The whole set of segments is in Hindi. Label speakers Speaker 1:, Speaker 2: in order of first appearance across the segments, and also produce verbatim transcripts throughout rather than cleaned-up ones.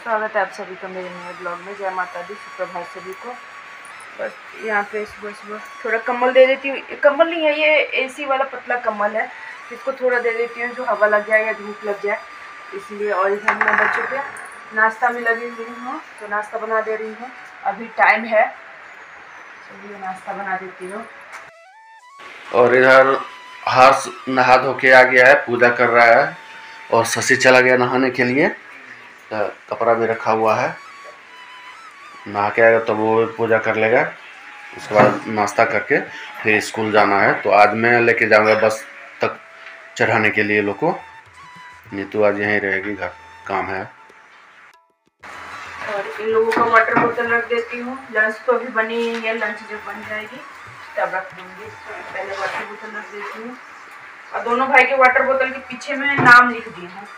Speaker 1: स्वागत है आप सभी का मेरे नए ब्लॉग में। जय माता दी, सुप्रभात सभी को। बस यहाँ पे सुबह सुबह थोड़ा कंबल दे देती हूँ। कंबल नहीं है, ये एसी वाला पतला कंबल है, इसको थोड़ा दे देती हूँ जो हवा लग जाए या धूप लग जाए इसलिए। और इधर मैं बच्चों के नाश्ता में लगी हुई हूँ, तो नाश्ता बना दे रही हूँ। अभी टाइम है, चलिए नाश्ता बना देती हूँ।
Speaker 2: और इधर हर्ष नहा धो के आ गया है, पूजा कर रहा है। और शशि चला गया नहाने के लिए, कपड़ा भी रखा हुआ है। नहा के आएगा तो वो पूजा कर लेगा, उसके बाद नाश्ता करके फिर स्कूल जाना है। तो आज मैं लेके जाऊंगा बस तक चढ़ाने के लिए लोग को। नीतू आज यहीं रहेगी, घर काम है।
Speaker 1: और इन लोगों का वाटर बोतल रख देती हूँ। लंच तो अभी बनी ही है, लंच जब बन जाएगी तब रख दूँगी। पहले वाटर बोतल रख देती हूँ। और दोनों भाई के वाटर बोतल के पीछे में नाम लिख दी हूँ,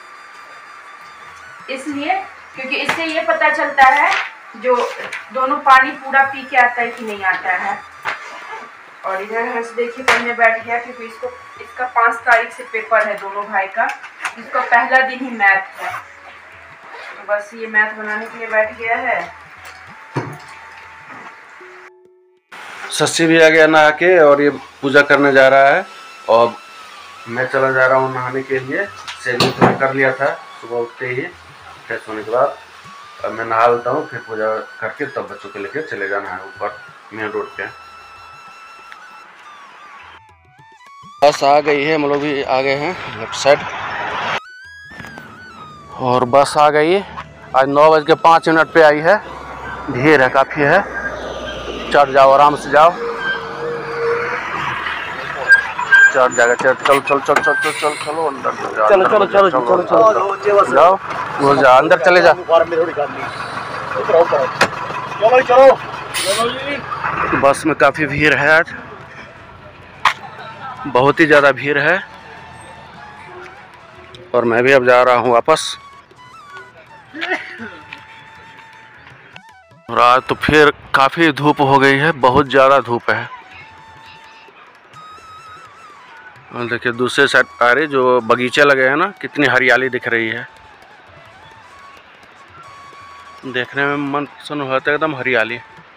Speaker 1: इसलिए क्योंकि इससे ये पता चलता है जो दोनों पानी पूरा पी के आता है कि नहीं आता है। और इधर हर्ष देखिए पढ़ने बैठ गया, क्योंकि इसको इसका पाँच तारीख से पेपर है दोनों भाई का। इसका पहला दिन ही मैथ है, तो बस ये मैथ बनाने के लिए बैठ गया है।
Speaker 2: शशि भी आ गया नहा के और ये पूजा करने जा रहा है। और मैं चला जा रहा हूँ नहाने के लिए। शेविंग तो कर लिया था सुबह उठते ही, फ्रेश होने के बाद। अब मैं नहा लेता हूँ, फिर पूजा करके तब बच्चों को लेकर चले जाना है ऊपर मेन रोड पे। बस आ गई है, हम लोग भी आ गए हैं लेफ्ट साइड। और बस आ गई, आज नौ बज के पाँच मिनट पे आई है। भीड़ है, काफ़ी है। चढ़ जाओ, आराम से जाओ, चढ़ जाएगा। चल चल चल चल चल चल चल चलो अंदर जाओ। चलो चलो चलो चलो चलो जाओ, वो जा अंदर चले जा। बस में काफ़ी भीड़ है आज, बहुत ही ज़्यादा भीड़ है। और मैं भी अब जा रहा हूँ वापस। और आज तो फिर काफ़ी धूप हो गई है, बहुत ज़्यादा धूप है। और देखिए दूसरे साइड आ रही जो बगीचे लगे हैं ना, कितनी हरियाली दिख रही है। देखने में मन प्रसन्न होता है, एकदम हरियाली।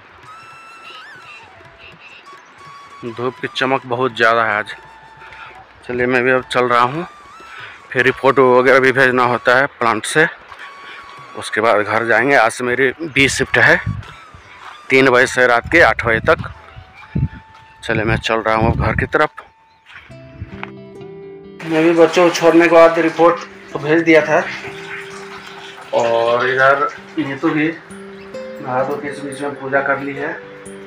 Speaker 2: धूप की चमक बहुत ज़्यादा है आज। चलिए मैं भी अब चल रहा हूँ, फिर रिपोर्ट वगैरह भी भेजना होता है प्लांट से, उसके बाद घर जाएंगे। आज से मेरी बी शिफ्ट है, तीन बजे से रात के आठ बजे तक। चलिए मैं चल रहा हूँ अब घर की तरफ। मैं भी बच्चों को छोड़ने के बाद रिपोर्ट तो भेज दिया था। और इधर नीतू भी नहा धो के इस बीच में पूजा कर ली है।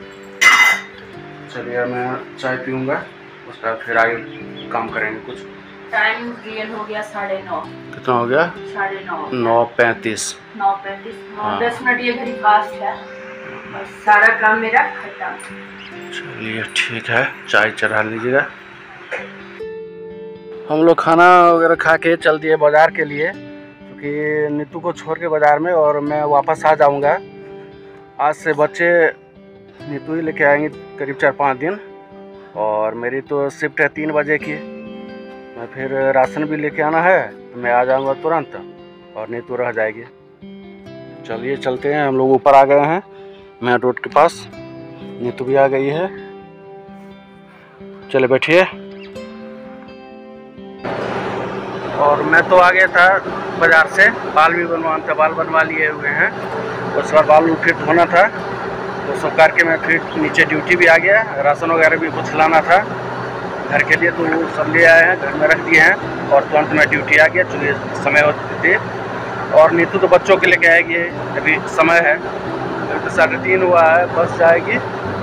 Speaker 2: चलिए मैं चाय पीऊँगा, उसका फिर आगे काम करेंगे कुछ।
Speaker 1: टाइम रियल हो गया साढ़े नौ।
Speaker 2: कितना हो गया?
Speaker 1: साढ़े नौ
Speaker 2: नौ पैंतीस
Speaker 1: नौ पैंतीस हाँ। दस मिनट ये घड़ी पास है, बस सारा काम मेरा खत्म।
Speaker 2: चलिए ठीक है, चाय चढ़ा लीजिएगा। हम लोग खाना वगैरह खा के चल दिए बाज़ार के लिए, क्योंकि नीतू को छोड़ के बाज़ार में, और मैं वापस आ जाऊंगा। आज से बच्चे नीतू ही लेके आएंगे करीब चार पाँच दिन। और मेरी तो शिफ्ट है तीन बजे की, मैं फिर राशन भी लेके आना है, तो मैं आ जाऊंगा तुरंत और नीतू रह जाएगी। चलिए चलते हैं, हम लोग ऊपर आ गए हैं मेन रोड के पास। नीतू भी आ गई है, चले बैठिए। और मैं तो आ गया था बाज़ार से, बाल भी बनवाना था, बाल बनवा लिए हुए हैं। उस बार बाल फिर धोना था, तो सब करके मैं फिर नीचे ड्यूटी भी आ गया। राशन वगैरह भी कुछ लाना था घर के लिए, तो वो सब ले आए हैं, घर में रख दिए हैं। और तुरंत मैं ड्यूटी आ गया, चूँकि समय होती थी। और नीतू तो बच्चों के लेके आएगी, अभी समय है, अभी तो साढ़े तीन हुआ है। बस जाएगी,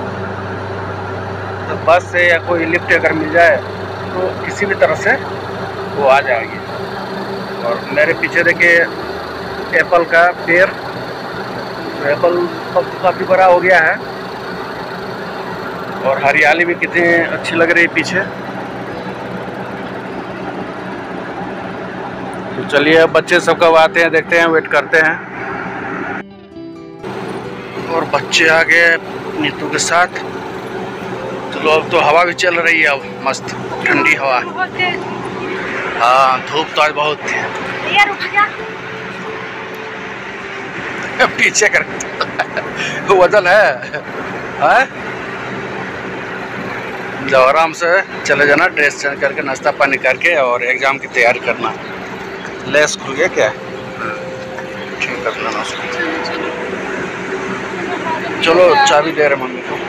Speaker 2: तो बस से या कोई लिफ्ट अगर मिल जाए तो किसी भी तरह से वो आ जाएगी। और मेरे पीछे देखिए एप्पल का पेड़, तो एप्पल अब काफ़ी बड़ा हो गया है। और हरियाली भी कितनी अच्छी लग रही है पीछे। तो चलिए बच्चे सब कब आते हैं देखते हैं, वेट करते हैं। और बच्चे आ गए नीतू के साथ। तो लोग तो हवा भी चल रही है अब, मस्त ठंडी हवा। हाँ धूप तो आज बहुत थी। पीछे कर वजन है, है? जाओ आराम से चले जाना, ड्रेस चेंज करके नाश्ता पानी करके और एग्ज़ाम की तैयारी करना। लेस खुल गया क्या? ठीक कर लेना उसको। चलो चाबी दे रहे मम्मी को।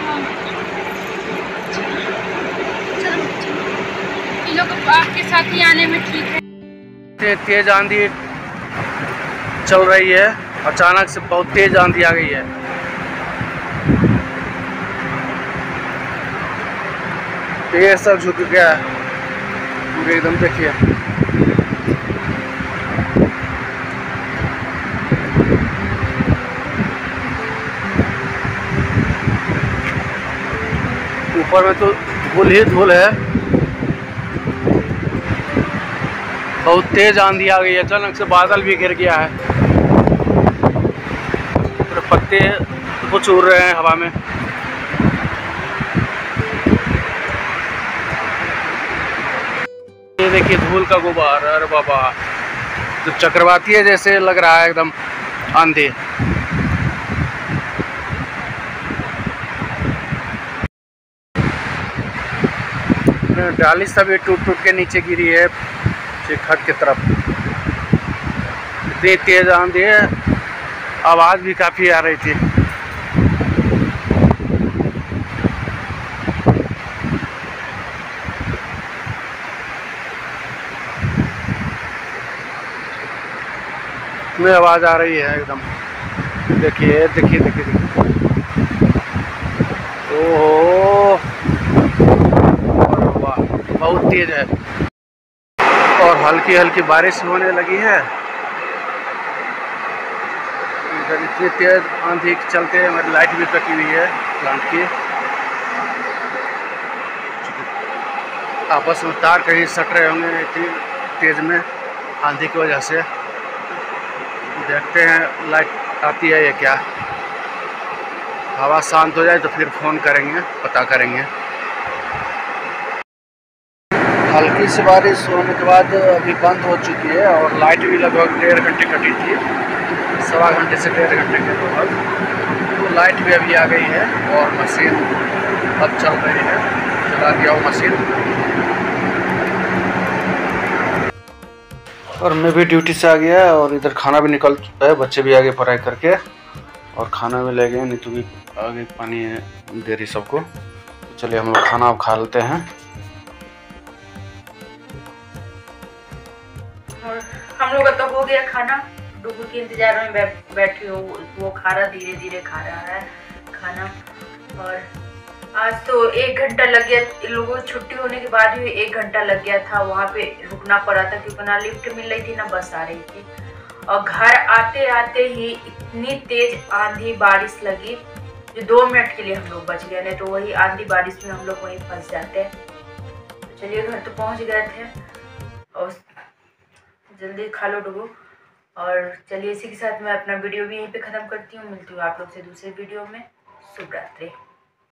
Speaker 1: आपके साथ ही आने में ठीक है।
Speaker 2: तेज आंधी चल रही है, अचानक से बहुत तेज आंधी आ गई है। ये सब झुक गया पूरे एकदम, देखिए ऊपर में तो धूल ही धूल है। बहुत तेज आंधी आ गई है, अचानक से बादल भी गिर गया है, पूरे पत्ते कुछ उड़ रहे हैं हवा में। ये देखिए धूल का गुबार, अरे बाबा तो चक्रवाती है जैसे लग रहा है एकदम आंधी। डाली सभी टूट टूट के नीचे गिरी है खट की तरफ। इतनी तेज आंधी है, आवाज़ भी काफ़ी आ रही थी। में आवाज़ आ रही है एकदम, देखिए देखिए देखिए देखिए, ओह वाह बहुत तेज है और हल्की हल्की बारिश होने लगी है। इधर इतनी तेज आंधी के चलते हमारी लाइट भी कटी हुई है प्लांट की। आपस में तार कहीं सट रहे होंगे इतनी तेज में आंधी की वजह से। देखते हैं लाइट आती है या क्या। हवा शांत हो जाए तो फिर फ़ोन करेंगे, पता करेंगे। हल्की सी बारिश होने के बाद अभी बंद हो चुकी है और लाइट भी लगभग डेढ़ घंटे कटी थी, सवा घंटे से डेढ़ घंटे के लगभग। तो लाइट भी अभी आ गई है और मशीन अब चल रही है, चला दिया वो मशीन। और मैं भी ड्यूटी से आ गया और इधर खाना भी निकल चुका है, बच्चे भी आगे पढ़ाई करके और खाना में ले गए। नीतू भी आगे पानी दे रही सबको। तो चलिए हम लोग खाना अब खा लेते हैं।
Speaker 1: हम लोग का तो हो गया खाना, डुगू के इंतजार में बै, बैठी हो, वो खा रहा, धीरे धीरे खा रहा है खाना। और आज तो एक घंटा लग गया, इन लोगों को छुट्टी होने के बाद भी एक घंटा लग गया था, वहाँ पे रुकना पड़ा था क्योंकि ना लिफ्ट मिल रही थी ना बस आ रही थी। और घर आते आते ही इतनी तेज आंधी बारिश लगी जो दो मिनट के लिए हम लोग बच गए, नहीं तो वही आंधी बारिश में हम लोग वहीं फंस जाते। तो चलिए घर तो पहुँच गए थे और जल्दी खा लो डुगू। और चलिए इसी के साथ मैं अपना वीडियो भी यहीं पे ख़त्म करती हूँ। मिलती हूँ आप लोग से दूसरे वीडियो में। शुभ रात्रि।